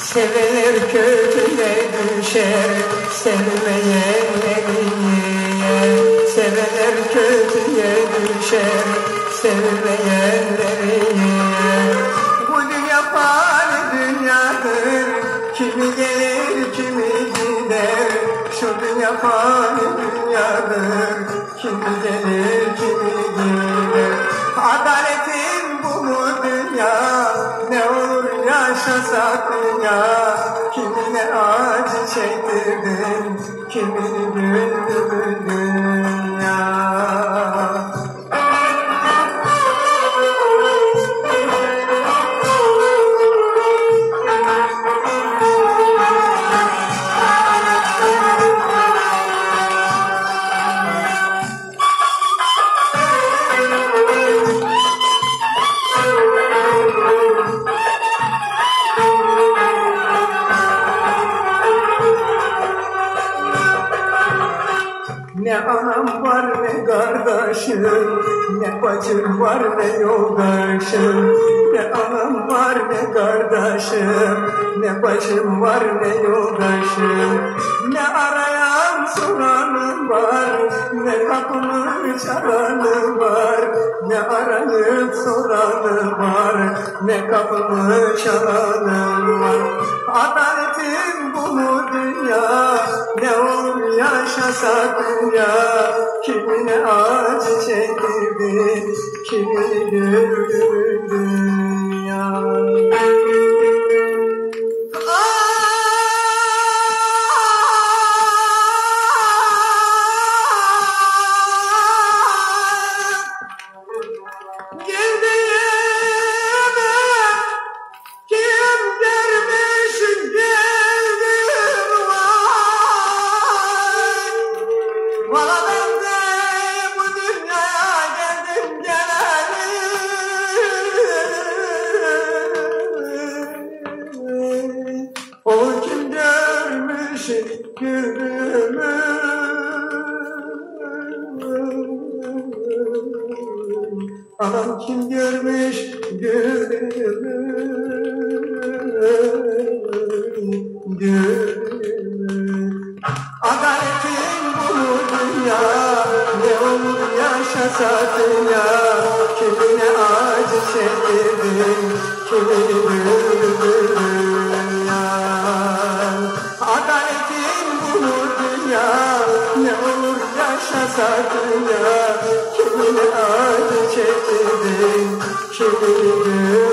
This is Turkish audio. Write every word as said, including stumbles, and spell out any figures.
Sevenler kötüye düşer, sevmeyenleri yer. Sevenler kötüye düşer, sevmeyenleri yer. Bu dünya fani dünyadır, kimi gelir kimi gider. Şu dünya fani dünyadır, kimi gelir kimi gider. Adaletin bu mu dünya, ne olur yaşasak dünya. Kimine acı çektirdin, kimini güldürdün dünya. Ne anam var ne kardeşim, ne bacım var ne yoldaşım. Ne anam var ne kardeşim, ne bacım var ne yoldaşım. Ne arayan soranım var, ne kapımı çalanım var. Ne arayıp soranım var, ne kapımı çalanım var. Adaletin bu mu dünya, ne olur yaşasak dünya. Kimine acı çektirdin, kimini güldürdün dünya. O kim görmüş güldüğümü, anam kim görmüş güldüğümü, güldüğümü. Adaletin bu mu dünya, ne olur yaşasak dünya. Kimine acı çektirdin, kimini güldürdün. Adaletin bu mu dünya, ne olur yaşasak dünya. Kimine acı çektirdin, kimini güldürdün.